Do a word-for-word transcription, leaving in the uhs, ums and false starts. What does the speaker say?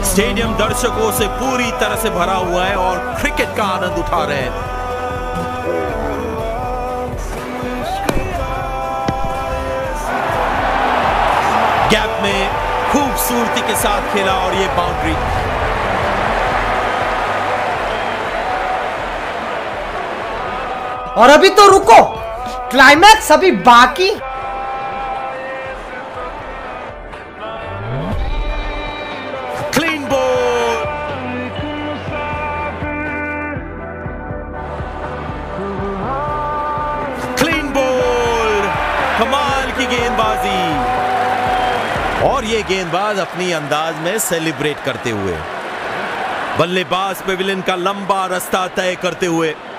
Stadium दर्शकों से पूरी तरह से भरा हुआ है और क्रिकेट का आनंद उठा रहे हैं। गैप में खूबसूरती के साथ खेला और ये बाउंड्री। और अभी तो रुको, क्लाइमैक्स अभी बाकी। क्लीन बॉल, क्लीन बॉल, कमाल की गेंदबाजी। और ये गेंदबाज अपनी अंदाज में सेलिब्रेट करते हुए, बल्लेबाज पेविलियन का लंबा रास्ता तय करते हुए